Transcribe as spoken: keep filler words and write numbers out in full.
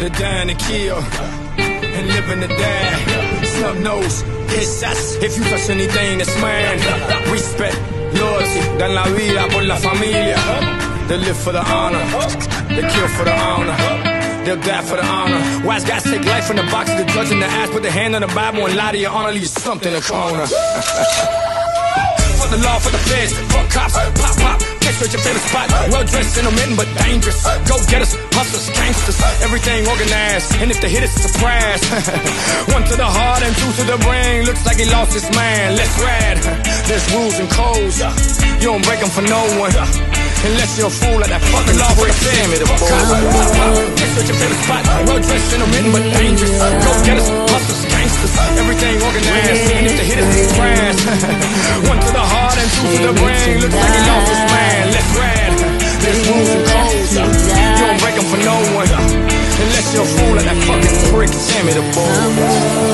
They're dying to kill and living to die. Snub nose, hits us if you touch anything that's mine. Respect, loyalty, dan la vida por la familia. They live for the honor, they kill for the honor, they'll die for the honor. Wise guys take life from the box of the judge in the ass, put their hand on the Bible and lie to your honor, leave something in the corner. Fuck the law, fuck the feds, fuck cops, pop, pop, catch straight your favorite spot. Well dressed, intermittent, but dangerous. Go get us, hustlers, gangsters, everything organized. And if they hit us, a surprise. One to the heart and two to the brain. Looks like he lost his man. Let's ride. There's rules and codes. You don't break them for no one. Unless you're a fool like that fucking law break Sam it up. Pop, pop, pop, catch straight your favorite spot. Well dressed, intermittent, but dangerous. Go get us, hustlers, gangsters, everything organized. And if they hit us, a surprise. One to the heart and two to the brain. Looks like he lost his man. Let's ride. There's rules and codes. You don't break them for no one. Unless you're a fool like that fucking prick Sammy the Bull.